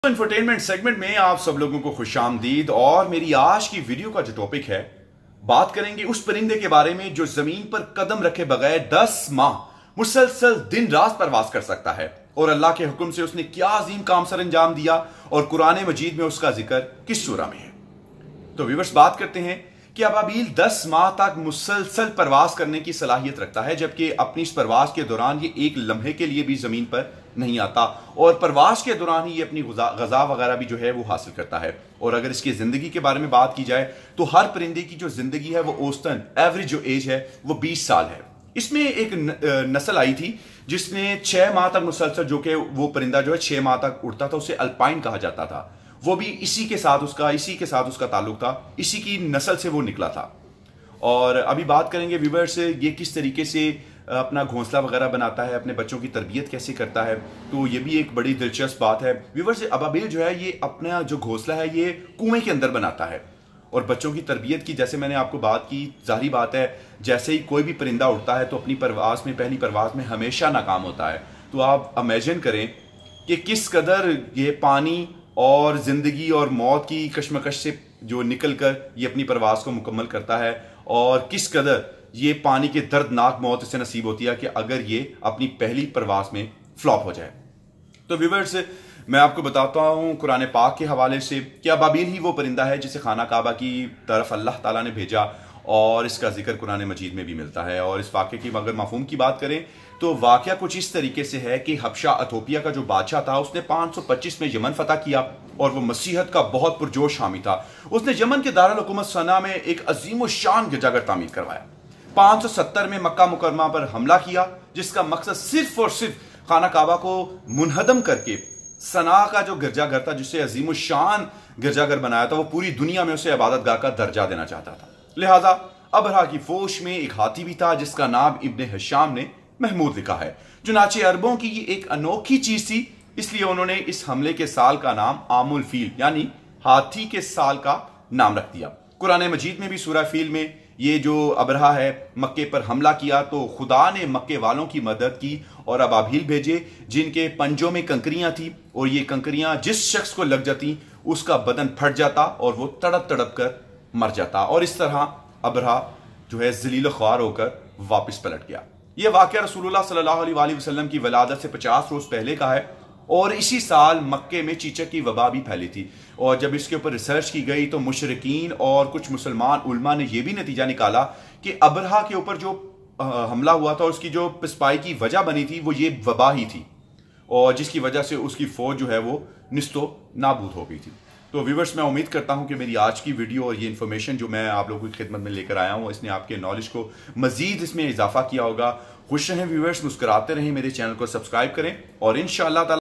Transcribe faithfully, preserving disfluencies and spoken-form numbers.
Infotainment segment में आप सब लोगों को खुशामदीद। और मेरी आज की वीडियो का जो टॉपिक है, बात करेंगे उस परिंदे के बारे में जो जमीन पर कदम रखे बगैर दस माह मुसलसल दिन रात परवास कर सकता है और अल्लाह के हुक्म से उसने क्या अजीम काम सर अंजाम दिया और कुरान मजीद में उसका जिक्र किस सूरा में है। तो व्यूअर्स, बात करते हैं कि अबाबील दस माह तक मुसलसल परवास करने की सलाहियत रखता है, जबकि अपनी इस परवास के दौरान ये एक लम्हे के लिए भी जमीन पर नहीं आता और परवास के दौरान ही ये अपनी गजा वगैरह भी जो है वो हासिल करता है। और अगर इसकी जिंदगी के बारे में बात की जाए तो हर परिंदे की जो जिंदगी है वो औसतन एवरेज जो एज है वो बीस साल है। इसमें एक नस्ल आई थी जिसने छह माह तक मुसलसल, जो कि वो परिंदा जो है छह माह तक उड़ता था, उसे अल्पाइन कहा जाता था। वो भी इसी के साथ उसका इसी के साथ उसका ताल्लुक था, इसी की नस्ल से वो निकला था। और अभी बात करेंगे व्यूअर्स, ये किस तरीके से अपना घोंसला वगैरह बनाता है, अपने बच्चों की तरबियत कैसे करता है, तो ये भी एक बड़ी दिलचस्प बात है। व्यूअर्स, अबाबील जो है ये अपना जो घोंसला है ये कुएं के अंदर बनाता है और बच्चों की तरबियत की जैसे मैंने आपको बात की, जाहिर बात है जैसे ही कोई भी परिंदा उड़ता है तो अपनी परवास में पहली परवास में हमेशा नाकाम होता है। तो आप इमेजिन करें कि किस कदर ये पानी और जिंदगी और मौत की कश्मकश से जो निकल कर ये अपनी परवास को मुकम्मल करता है और किस कदर ये पानी के दर्दनाक मौत इसे नसीब होती है कि अगर ये अपनी पहली परवास में फ्लॉप हो जाए। तो व्यूअर्स, मैं आपको बताता हूं कुरान पाक के हवाले से कि अबाबील ही वो परिंदा है जिसे खाना काबा की तरफ अल्लाह ताला ने भेजा और इसका जिक्र कुरान मजीद में भी मिलता है। और इस वाक़े की अगर मफहूम की बात करें तो वाक़या कुछ इस तरीके से है कि हबशा अथोपिया का जो बादशाह था उसने पाँच सौ पच्चीस में यमन फतह किया और वो मसीहत का बहुत पुरजोश हामी था। उसने यमन के दारुल हुकूमत सना में एक अजीम शान गिरजाघर तामीर करवाया। पाँच सौ सत्तर में मक्का मुकरमा पर हमला किया जिसका मकसद सिर्फ और सिर्फ खाना काबा को मुनहदम करके सना का जो गिरजाघर था, जिसे अजीम शान गिरजाघर बनाया था, वो पूरी दुनिया में उसे इबादत गाह का दर्जा देना चाहता था। लिहाजा अबरहा की फौज में एक हाथी भी था जिसका नाम इब्ने हिशाम ने महमूद लिखा है। चुनाचे अरबों की ये एक अनोखी चीज थी, इसलिए उन्होंने इस हमले के साल का नाम आमुल फील यानी हाथी के साल का नाम रख दिया। कुरान मजीद में भी सूरह फील में ये जो अबरहा है मक्के पर हमला किया तो खुदा ने मक्के वालों की मदद की और अबाबील भेजे जिनके पंजों में कंकरियां थी और ये कंकरियां जिस शख्स को लग जाती उसका बदन फट जाता और वो तड़प तड़प कर मर जाता। और इस तरह अबरहा जो है जलील ख्वार होकर वापस पलट गया। यह वाकया रसूलुल्लाह सल्लल्लाहु अलैहि वसल्लम की वलादत से पचास रोज पहले का है और इसी साल मक्के में चीचक की वबा भी फैली थी। और जब इसके ऊपर रिसर्च की गई तो मुशरिकीन और कुछ मुसलमान उलमा ने यह भी नतीजा निकाला कि अबरहा के ऊपर जो हमला हुआ था उसकी जो पिस्पाई की वजह बनी थी वो ये वबा ही थी और जिसकी वजह से उसकी फौज जो है वो निस्तो नाबूद हो गई थी। तो व्यूअर्स, मैं उम्मीद करता हूं कि मेरी आज की वीडियो और ये इन्फॉर्मेशन जो मैं आप लोगों की खिदमत में लेकर आया हूं इसने आपके नॉलेज को मजीद इसमें इजाफा किया होगा। खुश रहें व्यूअर्स, मुस्कुराते रहें, मेरे चैनल को सब्सक्राइब करें और इंशाअल्लाह ताला